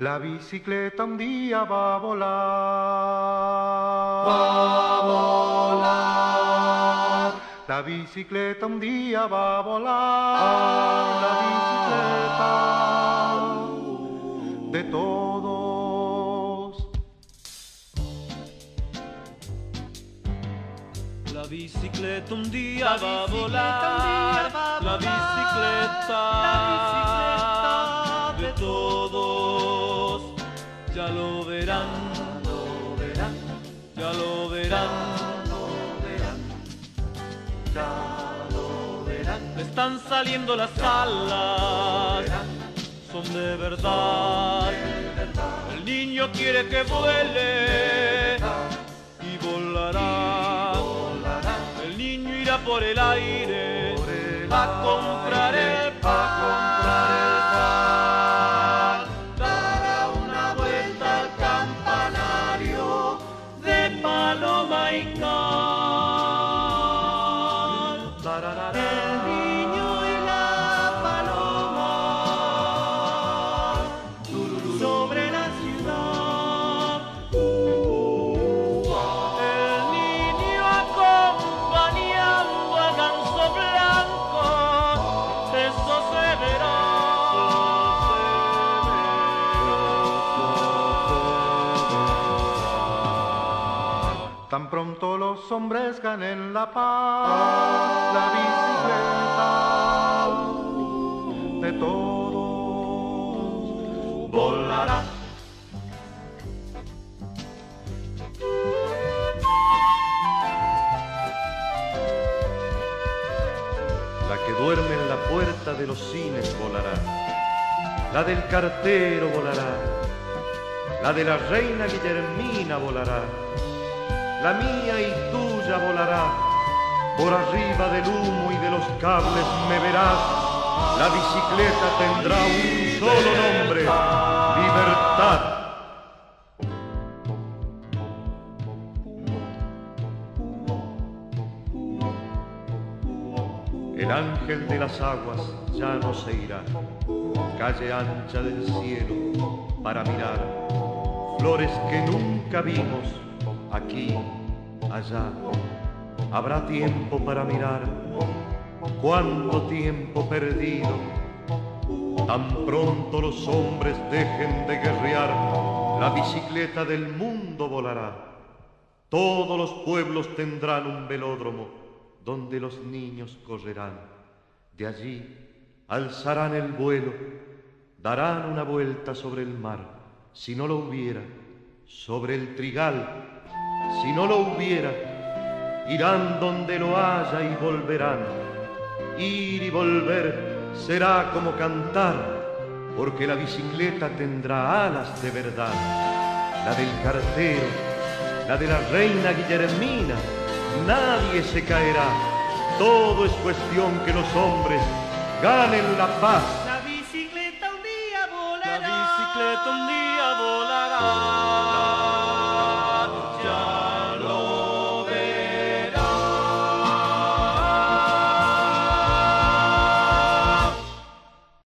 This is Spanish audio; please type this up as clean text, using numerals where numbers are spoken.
La bicicleta un día va a volar. Va a volar. La bicicleta un día va a volar. La bicicleta de todos. La bicicleta un día va a volar. La bicicleta de todos. Ya lo verán, ya lo verán, Ya lo verán. le están saliendo las alas, son de verdad. El niño quiere que vuele y volará. El niño irá por el aire a comprar el pan. Dará una vuelta al campanario de paloma y cal. El niño y la paloma sobre la ciudad. El niño acompañando al ganso blanco, eso se verá. Tan pronto los hombres ganen la paz, la bicicleta de todos volará. La que duerme en la puerta de los cines volará. La del cartero volará. La de la reina Guillermina volará. La mía y tuya volará. Por arriba del humo y de los cables me verás. La bicicleta tendrá un solo nombre: libertad. El ángel de las aguas ya no se irá. Calle ancha del cielo para mirar flores que nunca vimos. Aquí, allá, habrá tiempo para mirar. Cuánto tiempo perdido. Tan pronto los hombres dejen de guerrear, la bicicleta del mundo volará. Todos los pueblos tendrán un velódromo donde los niños correrán. De allí alzarán el vuelo, darán una vuelta sobre el mar. Si no lo hubiera, sobre el trigal. Si no lo hubiera, irán donde lo haya y volverán. Ir y volver será como cantar, porque la bicicleta tendrá alas de verdad. La del cartero, la de la reina Guillermina, nadie se caerá. Todo es cuestión que los hombres ganen la paz. La bicicleta un día volará. La bicicleta un día volará.